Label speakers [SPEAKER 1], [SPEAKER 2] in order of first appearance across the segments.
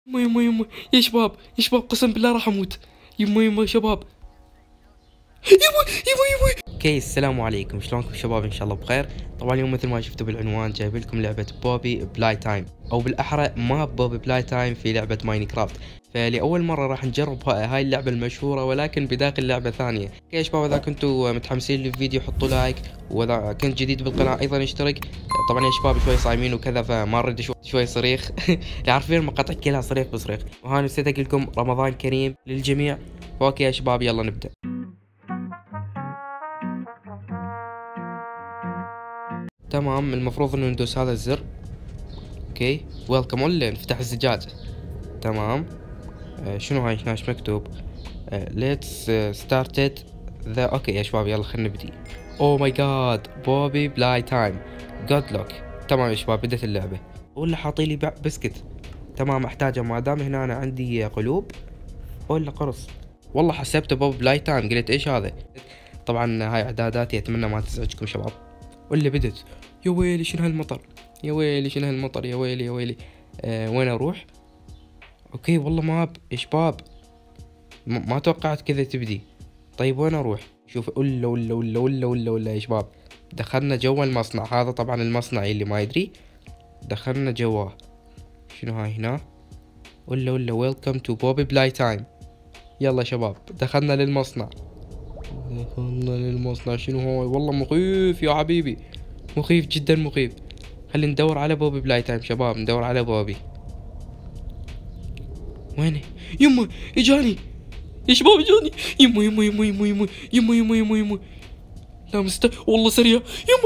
[SPEAKER 1] يما يا شباب يا شباب، قسم بالله راح اموت. يما يا شباب. يما. اوكي، السلام عليكم، شلونكم شباب؟ ان شاء الله بخير. طبعا اليوم مثل ما شفتوا بالعنوان جايب لكم لعبة بوبي بلاي تايم، او بالاحرى ماب بوبي بلاي تايم في لعبة ماينكرافت. فلأول مرة راح نجرب هاي اللعبة المشهورة ولكن بداخل لعبة ثانية. اوكي يا شباب، اذا كنتوا متحمسين للفيديو حطوا لايك، واذا كنت جديد بالقناة ايضا اشترك. طبعا يا شباب شوي صايمين وكذا فما نرد شوي صريخ. عارفين المقاطع كلها صريخ بصريخ. وهاني نسيت اقول لكم رمضان كريم للجميع. اوكي يا شباب يلا نبدأ. تمام، المفروض انه ندوس هذا الزر. اوكي ويلكم ولا نفتح الزجاج. تمام. شنو هاي هناش مكتوب؟ ليتس ستارتد ذا. اوكي يا شباب يلا خلينا نبدي. اوه ماي جاد، بوبي بلاي تايم، جود لوك. تمام يا شباب بدت اللعبة. ولا حاطي لي بسكت. تمام احتاجه ما دام هنا أنا عندي قلوب ولا قرص. والله حسبته بوبي بلاي تايم، قلت ايش هذا. طبعا هاي اعداداتي، اتمنى ما تزعجكم شباب. ولا بدت. يا ويلي شنو هالمطر، يا ويلي شنو هالمطر، يا ويلي يا ويلي. وين اروح؟ اوكي والله ماب يا شباب، ما توقعت كذا تبدي. طيب وين اروح؟ شوف ولا يا شباب، دخلنا جوا المصنع هذا. طبعا المصنع اللي ما يدري دخلنا جواه. شنو هاي هنا؟ ولا ويلكم تو بوبي بلاي تايم. يلا شباب دخلنا للمصنع. شنو هاي؟ والله مخيف يا حبيبي، مخيف جدا مخيف. خلينا ندور على بوبي بلاي تايم شباب، ندور على بوبي. وينه؟ يما اجاني يا شباب، اجاني. يما. لا والله سريع.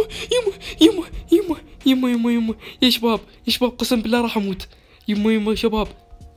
[SPEAKER 1] يما يا شباب يا شباب، قسم بالله راح اموت. يما يا شباب.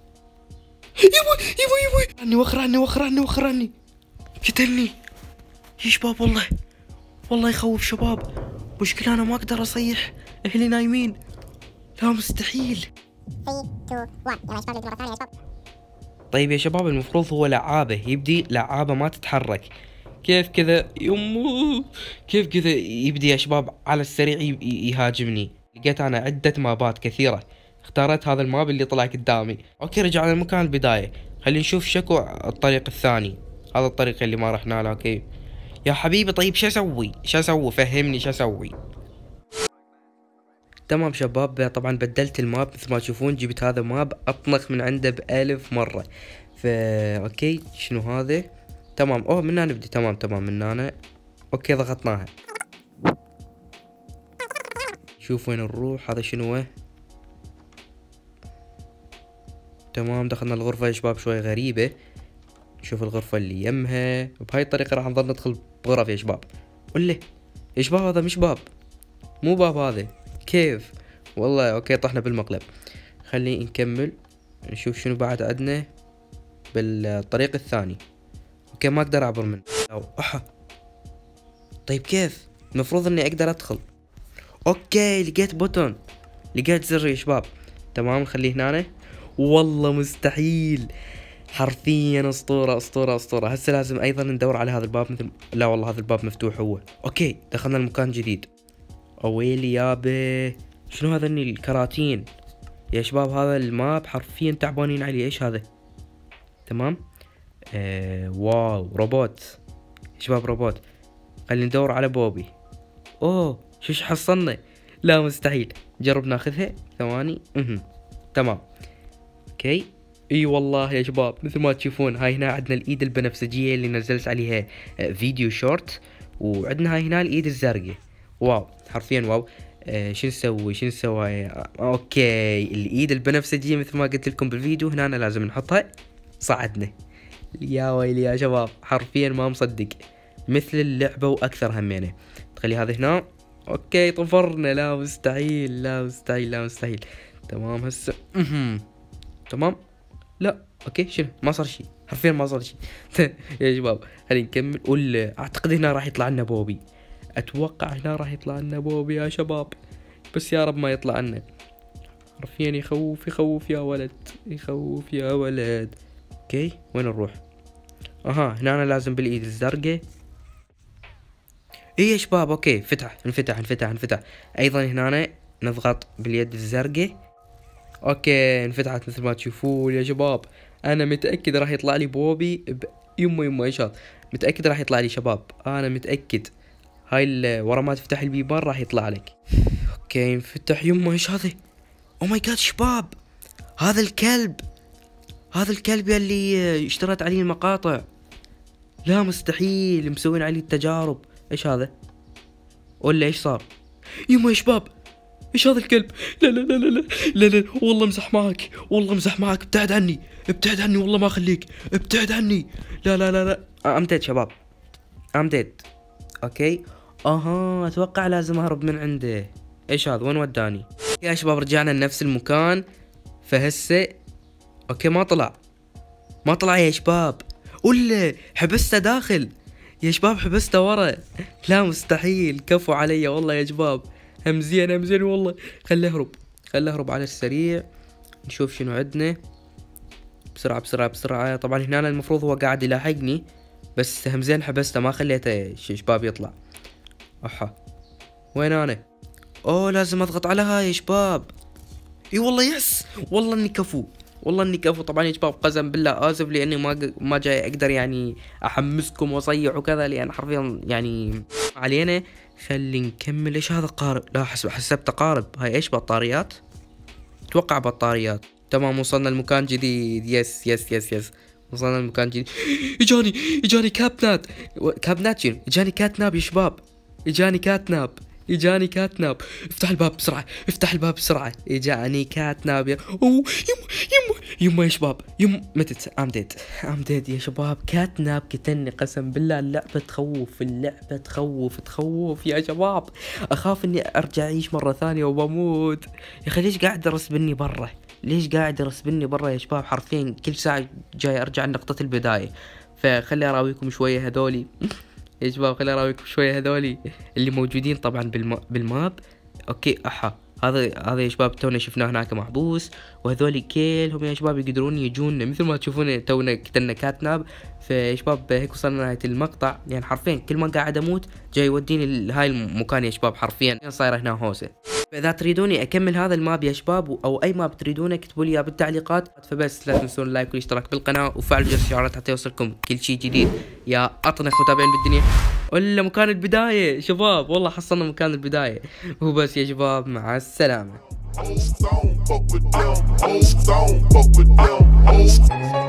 [SPEAKER 1] يما عني وخر عني. قتلني يا شباب. والله يخوف شباب. مشكلة انا ما اقدر اصيح، اهلي نايمين. لا مستحيل.
[SPEAKER 2] 3 2 1 يلا يا شباب مرة ثانية يا شباب.
[SPEAKER 1] طيب يا شباب المفروض هو لعابة، يبدي لعابة ما تتحرك. كيف كذا يمو؟ كيف كذا يبدي يا شباب على السريع يهاجمني؟ لقيت انا عدة مابات كثيرة، اختارت هذا الماب اللي طلع قدامي. اوكي رجعنا لمكان البداية، خلينا نشوف شكو الطريق الثاني. هذا الطريق اللي ما رحنا له. اوكي يا حبيبي، طيب شو اسوي فهمني شو اسوي. تمام شباب، طبعا بدلت الماب مثل ما تشوفون، جبت هذا ماب اطنخ من عنده ب1000 مرة. اوكي شنو هذا؟ تمام اوه من هنا نبدي. تمام من هنا. اوكي ضغطناها. شوف وين نروح، هذا شنو؟ تمام دخلنا الغرفة يا شباب، شوي غريبة. نشوف الغرفة اللي يمها. بهاي الطريقة راح نظل ندخل بغرف يا شباب. ولا يا شباب هذا مش باب، مو باب هذا. كيف؟ والله اوكي طحنا بالمقلب. خلينا نكمل نشوف شنو بعد عندنا بالطريق الثاني. اوكي ما اقدر اعبر منه. طيب كيف؟ المفروض اني اقدر ادخل. اوكي لقيت بوتون، لقيت زر يا شباب. تمام خليه هنا. والله مستحيل، حرفيا اسطورة. هسه لازم ايضا ندور على هذا الباب مثل. لا والله هذا الباب مفتوح هو. اوكي دخلنا المكان جديد. اويلي يابا، شنو هذا الكراتين يا شباب؟ هذا الماب حرفيا تعبانين عليه. ايش هذا؟ تمام واو روبوت يا شباب، روبوت. خلينا ندور على بوبي. اوه شوش حصلنا. لا مستحيل، جرب ناخذها ثواني. تمام اوكي. اي والله يا شباب مثل ما تشوفون، هاي هنا عندنا الايد البنفسجية اللي نزلت عليها فيديو شورت، وعندنا هاي هنا الايد الزرقاء. واو حرفيا واو. شو نسوي؟ اوكي الايد البنفسجية مثل ما قلت لكم بالفيديو هنا لازم نحطها. صعدنا. يا ويلي يا شباب حرفيا ما مصدق، مثل اللعبة واكثر همينة. تخلي هذا هنا. اوكي طفرنا. لا مستحيل. تمام هسه. تمام. لا اوكي شنو؟ ما صار شيء، حرفيا ما صار شيء. يا شباب خلينا نكمل. ولا اعتقد هنا راح يطلع لنا بوبي، اتوقع هنا راح يطلع لنا بوبي يا شباب، بس يا رب ما يطلع لنا. حرفيا يخوف يا ولد، يخوف يا ولد. اوكي وين نروح؟ هنا أنا لازم بالايد الزرقاء. ايه يا شباب اوكي انفتح. ايضا هنا نضغط باليد الزرقاء. اوكي انفتحت مثل ما تشوفون يا شباب. انا متأكد راح يطلع لي بوبي يمه ايش هذا، متأكد راح يطلع لي شباب، انا متأكد. هاي ورا ما تفتح البيبان راح يطلع لك. اوكي انفتح يمه ايش هذا، او ماي جاد شباب، هذا الكلب، هذا الكلب يلي اشتريت عليه المقاطع. لا مستحيل مسوين عليه التجارب. ايش هذا ولا ايش صار؟ يما يا شباب ايش هذا الكلب؟ لا لا لا لا لا لا لا والله امزح معك، والله امزح معك، ابتعد عني ابتعد عني والله ما اخليك، ابتعد عني. لا لا لا لا ام ديد شباب، ام ديد. اوكي اها اتوقع لازم اهرب من عنده. ايش هذا وين وداني؟ يا شباب رجعنا لنفس المكان فهسه. اوكي ما طلع، ما طلع يا شباب، ولا حبسته داخل يا شباب، حبسته ورا. لا مستحيل، كفو علي والله يا شباب، همزين همزين والله. خليه اهرب، خليه اهرب على السريع. نشوف شنو عندنا بسرعة بسرعة بسرعة. طبعا هنا المفروض هو قاعد يلاحقني، بس همزين حبسته ما خليته شباب يطلع. احا وين انا؟ اوه لازم اضغط على هاي يا شباب. اي والله يس، والله اني كفو، والله اني كفو. طبعا يا شباب قسم بالله اسف لاني ما جاي اقدر يعني احمسكم واصيح وكذا، لان حرفيا يعني علينا. خلي نكمل. ايش هذا قارب؟ لا حسبته قارب. هاي ايش بطاريات؟ اتوقع بطاريات. تمام وصلنا لمكان جديد. يس يس يس يس وصلنا لمكان جديد. اجاني كابنات. كابنات شنو؟ اجاني كاتناب يا شباب، اجاني كاتناب، اجاني كاتناب. افتح الباب بسرعة، افتح الباب بسرعة. اجاني كاتناب اوه يما يا شباب، متت ام ديد، ام ديد يا شباب. كاتناب قتلني قسم بالله. اللعبة تخوف، اللعبة تخوف يا شباب. اخاف اني ارجع اعيش مرة ثانية وبموت. يا اخي ليش قاعد يرسبني برا؟ ليش قاعد يرسبني برا يا شباب؟ حرفيا كل ساعة جاي ارجع لنقطة البداية. فخلي اراويكم شوية هذولي يا شباب، خليني اراويكم شويه هذولي اللي موجودين طبعا بالماب. اوكي احا هذا يا شباب تونا شفناه هناك محبوس، وهذولي كلهم يا شباب يقدرون يجون مثل ما تشوفون تونا قتلنا كاتناب. فيا شباب هيك وصلنا لنهايه المقطع. يعني حرفيا كل ما قاعد اموت جاي يوديني لهاي المكان يا شباب، حرفيا صايره هنا هوسه. فاذا تريدوني اكمل هذا الماب يا شباب او اي ماب تريدونه اكتبوا لي اياه بالتعليقات. فبس لا تنسون اللايك والاشتراك بالقناه وفعلوا جرس الاشعارات حتى يوصلكم كل شيء جديد يا اطنخ متابعين بالدنيا. ولا مكان البدايه شباب، والله حصلنا مكان البدايه. وبس يا شباب مع السلامه.